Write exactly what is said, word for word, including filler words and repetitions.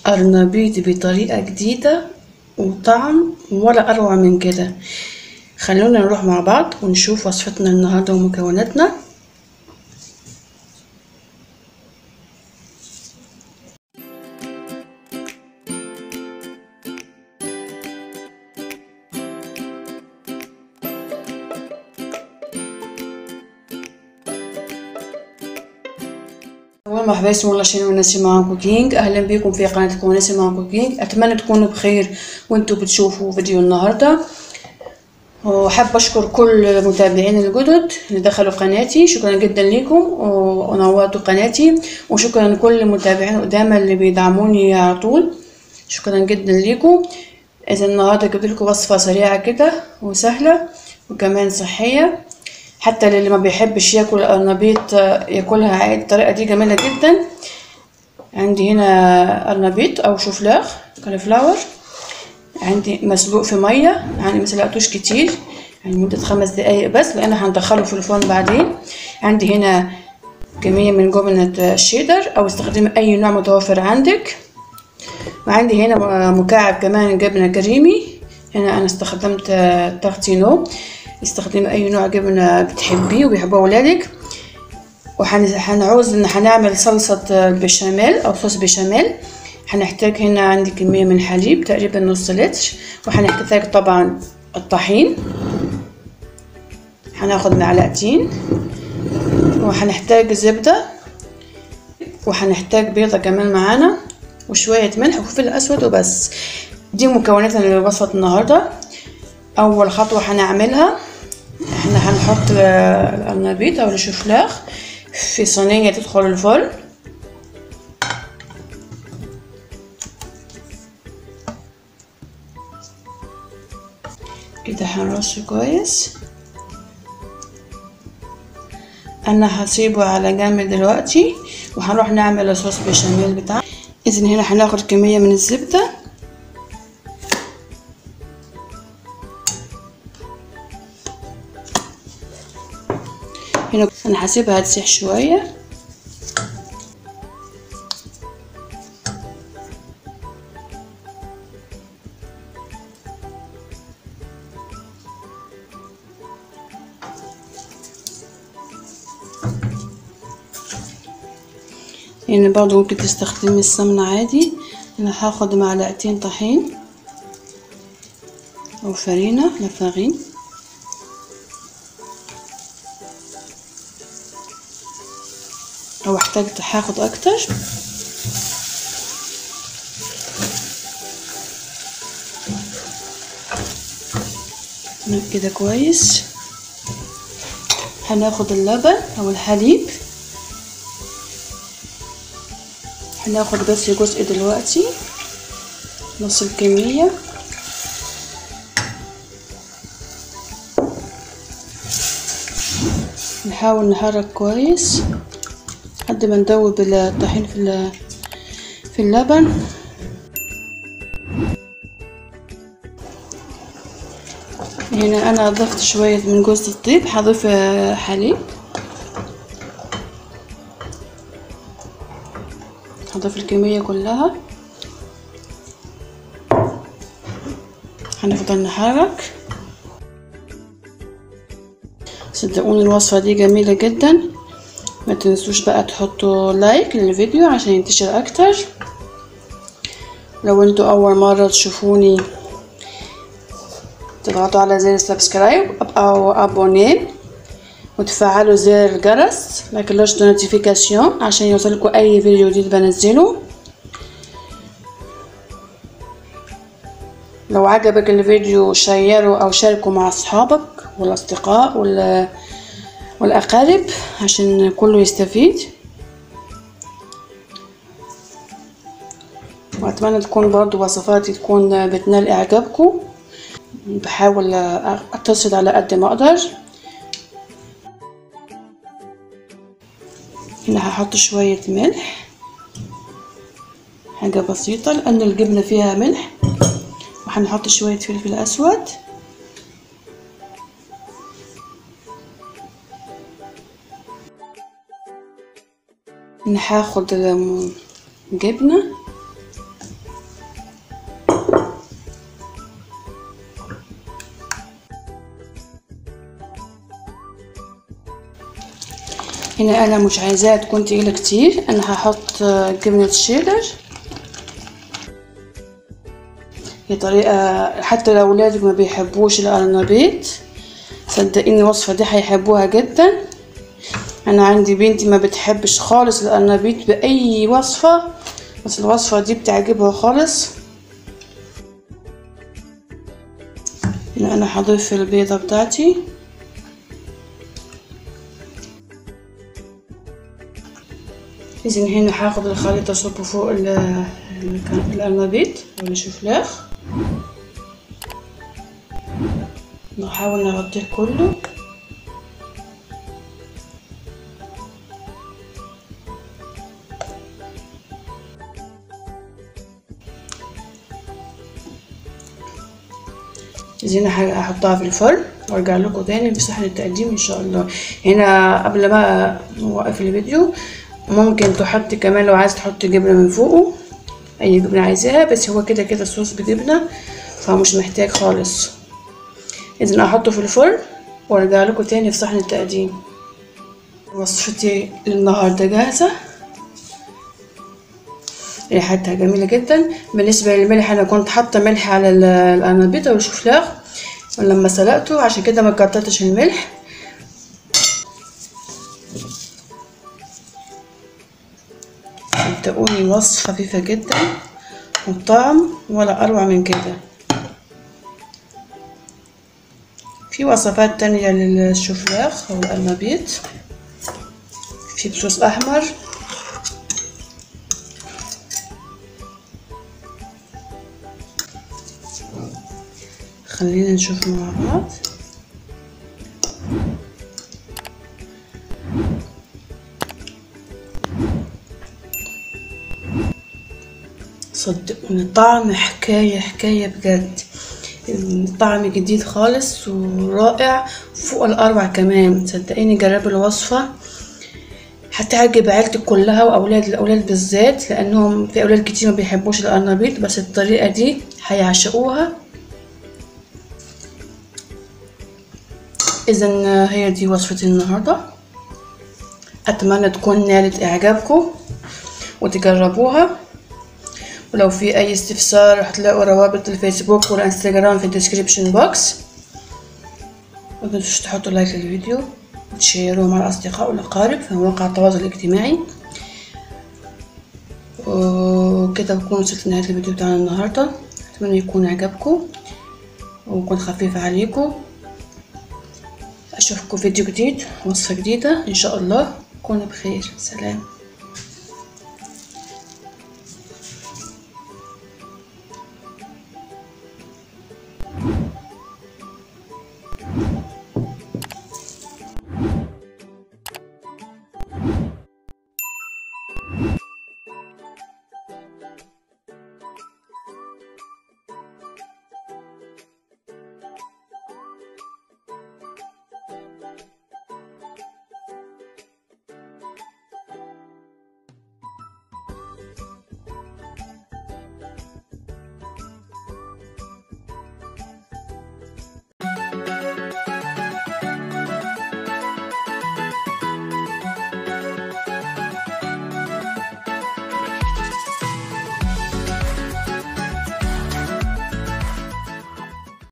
قرنبيط بطريقة جديدة وطعم ولا أروع من كده. خلونا نروح مع بعض ونشوف وصفتنا النهاردة ومكوناتنا. اول مرحبا، اسمي والله شنو نسمة كوكينج. اهلا بكم في قناتكم نسمة كوكينج. اتمنى تكونوا بخير وانتم بتشوفوا فيديو النهارده. وحاب اشكر كل المتابعين الجدد اللي دخلوا قناتي، شكرا جدا لكم ونورتوا قناتي. وشكرا لكل المتابعين القدامى اللي بيدعموني على طول، شكرا جدا لكم. اذا النهارده جبت لكم وصفه سريعه كده وسهله وكمان صحيه، حتى للي ما بيحبش ياكل القرنبيط ياكلها عادي. الطريقه دي جميله جدا. عندي هنا قرنبيط او شوفلاخ كاليفلاور، عندي مسلوق في ميه، يعني ما سلقتوش كتير، يعني مده خمس دقايق بس لان هندخله في الفرن بعدين. عندي هنا كميه من جبنه الشيدر او استخدمي اي نوع متوفر عندك. وعندي هنا مكعب كمان جبنه كريمي، هنا انا استخدمت تارتينو. استخدمي اي نوع جبنه بتحبيه وبيحبوه ولادك. وهنعوز ان هنعمل صلصه بشاميل او صوص بشاميل. هنحتاج هنا عندي كميه من حليب تقريبا نص لتر، وهنحتاج طبعا الطحين، هناخد معلقتين، وهنحتاج زبده، وهنحتاج بيضه كمان معانا، وشويه ملح وفلفل اسود وبس. دي مكوناتنا لوصفه النهارده. اول خطوه هنعملها، احنا هنحط القرنبيط او الشوفلاخ في صينيه تدخل الفرن. كده هنرشه كويس. انا هسيبه على جنب دلوقتي وهنروح نعمل الصوص بشاميل بتاعنا. اذا هنا هناخد كميه من الزبده، هنا انا هسيبها تسيح شويه. يعني برضو ممكن تستخدمي السمنه عادي. انا هاخد معلقتين طحين او فرينه لافارين، او احتاجت هاخد اكتر. كده كويس. هناخد اللبن او الحليب، هناخد بس جزء دلوقتي، نص الكمية. نحاول نحرك كويس لحد ما ندوب الطحين في في اللبن. هنا انا اضفت شوية من جوز الطيب، هضيف حليب، هضيف الكمية كلها. هنفضل نحرك. صدقوني الوصفة دي جميلة جدا. ما تنسوش بقى تحطوا لايك للفيديو عشان ينتشر اكتر. لو انتوا اول مرة تشوفوني تضغطوا على زر السبسكرايب او ابوني، وتفعلوا زر الجرس لا كلوش دو نوتيفيكاسيون عشان يوصلكوا اي فيديو جديد بنزله. لو عجبك الفيديو شيره او شاركه مع اصحابك والاصدقاء والاقارب عشان كله يستفيد. واتمنى تكون برضو وصفاتي تكون بتنال اعجابكم. بحاول اتصل على قد ما اقدر. هنا هحط شوية ملح، حاجة بسيطة لان الجبنة فيها ملح. وهنحط شوية فلفل اسود، هاخد جبنة هنا انا مش عايزاها تكون تقيله كتير، انا هحط جبنه شيدر. هي طريقه حتى لو اولادك ما بيحبوش القرنبيط صدقيني الوصفه دي هيحبوها جدا. انا عندي بنتي ما بتحبش خالص القرنبيط باي وصفه، بس الوصفه دي بتعجبها خالص. هنا انا هضيف البيضه بتاعتي. اذا هنا هاخد الخليط اصبه فوق القرنبيط او الشوفلاخ، نحاول نغطيه كله. هنا هحطها في الفرن وارجع لكم تاني في صحن التقديم ان شاء الله. هنا قبل ما نوقف الفيديو ممكن تحطي كمان لو عايز تحطي جبنه من فوقه، اي جبنه عايزاها، بس هو كده كده الصوص بجبنه فمش محتاج خالص. اذا احطه في الفرن وارجع لكم تاني في صحن التقديم. وصفتي للنهارده جاهزه، ريحتها جميله جدا. بالنسبه للملح انا كنت حاطه ملح على القرنبيط والشوفلاخ ولما سلقته عشان كده ما كترتش الملح. صدقوني وصفه خفيفه جدا والطعم ولا اروع من كده. في وصفات تانية للشوفلاخ او القرنبيط في بصوص احمر. خلينا نشوف مع بعض. صدقوني طعم حكاية حكاية بجد، طعم جديد خالص ورائع فوق الأروع كمان. صدقيني جربوا الوصفة هتعجب عيلتك كلها واولاد الاولاد بالذات، لانهم في اولاد كتير ما بيحبوش القرنبيط، بس الطريقة دي هيعشقوها. اذا هي دي وصفتي النهارده، اتمنى تكون نالت اعجابكم وتجربوها. ولو في اي استفسار هتلاقوا روابط الفيسبوك والانستجرام في الديسكريبشن بوكس. متنسوش تحطوا لايك للفيديو وتشيروه مع الاصدقاء والاقارب في مواقع التواصل الاجتماعي. وكده بكون وصلت لنهايه الفيديو بتاعنا النهارده. اتمنى يكون عجبكم ويكون خفيف عليكم. اشوفكم فيديو جديد وصفة جديدة ان شاء الله. كونوا بخير. سلام.